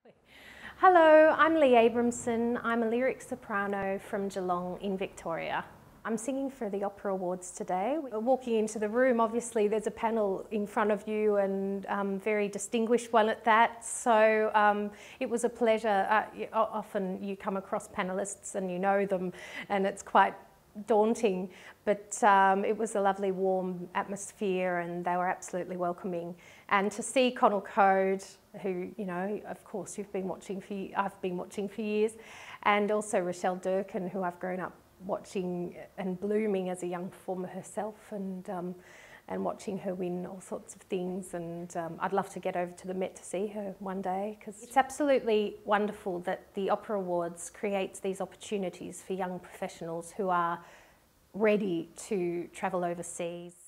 Hello, I'm Lee Abrahmsen. I'm a lyric soprano from Geelong in Victoria. I'm singing for the Opera Awards today. Walking into the room, obviously there's a panel in front of you, and very distinguished one at that. So it was a pleasure. Often you come across panellists and you know them, and it's quite daunting, but it was a lovely warm atmosphere and they were absolutely welcoming. And to see Conal Coad, who, you know, of course I've been watching for years, and also Rachelle Durkin, who I've grown up watching and blooming as a young performer herself, and watching her win all sorts of things. And I'd love to get over to the Met to see her one day, because it's absolutely wonderful that the Opera Awards creates these opportunities for young professionals who are ready to travel overseas.